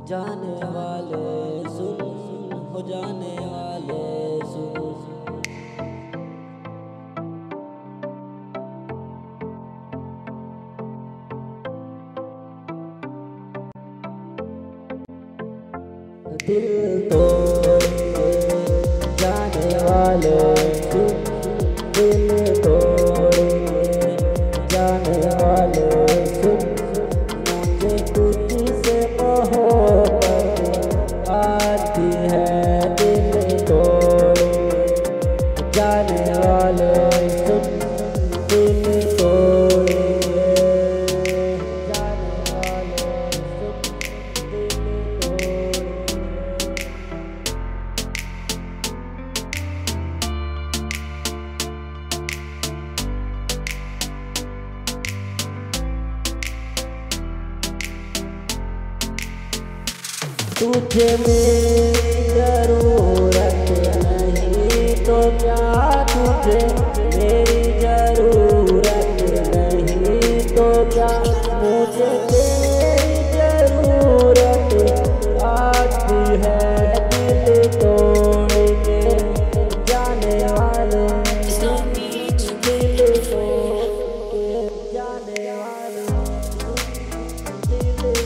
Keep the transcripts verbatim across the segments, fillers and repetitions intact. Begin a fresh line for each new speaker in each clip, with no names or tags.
जाने वाले सुन, हो जाने वाले सुन। दिल तोड़ेंगे जाने वाले सुन, दिल तोड़ेंगे जाने वाले सुन। मुझे तुझसे मोहब्बत आती है, दिल तोड़ेंगे जाने वाले सुन, दिल तोड़ेंगे जाने वाले सुन, दिल तोड़ेंगे। तुझे मेरी जरूरत नहीं तो क्या, तुझे मेरी जरूरत नहीं तो क्या, मुझे तेरी जरूरत आती है। दिल तोड़ेंगे जाने वाले, दिल तोड़ेंगे जाने वाले, दिल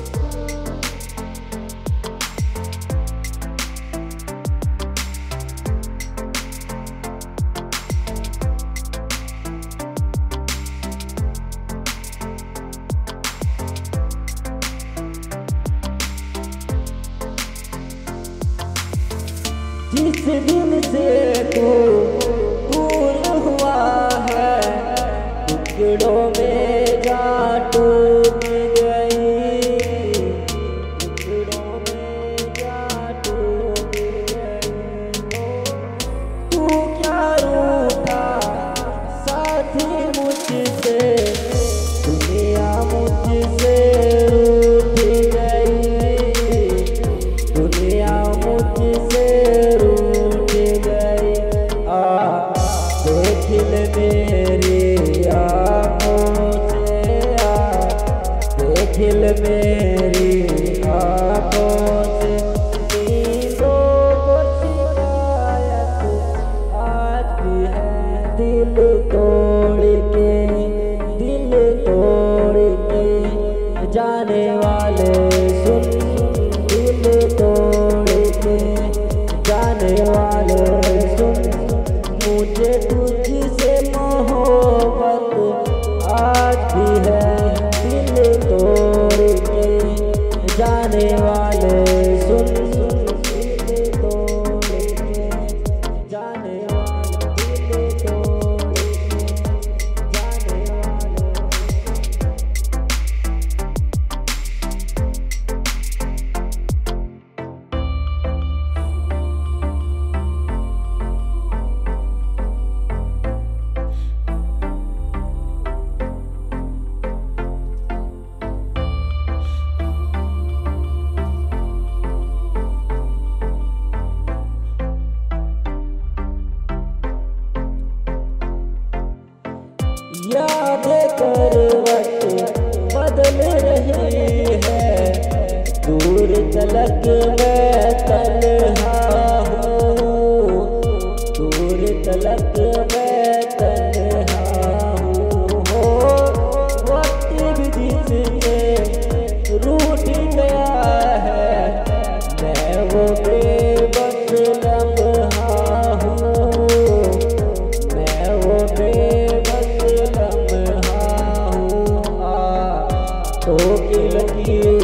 जिस दिन से तू दूर हुआ है, टुकड़ों में जा टूट गई, टुकड़ों में जा टूट गई। तू क्या रूठा साथी मुझसे, दुनिया मुझसे रूठ गई, दुनिया मुझसे मेरी आँखों से आ, देखिल मेरी आँखों से। नींदों को शिकायत आती है, दिल तोड़ के, दिल तोड़ के जाने वाले सुन, दिल तोड़ के जाने वाले सुन। मुझे तुझसे मोहब्बत आती है, दिल तोड़ के जाने वाले सुन, दिल तोड़ के जाने वाले, दिल तोड़ के जाने वाले। यादें करवट बदल रही है, दूर तलक मैं तन्हा हूँ, दूर तलक मैं तन्हा हूँ। हो वक्त भी जिससे रूठ गया है, मैं वो बेबस लम्हा हूँ, मैं वो बेबस लम्हा हूँ। आ तो की लकीर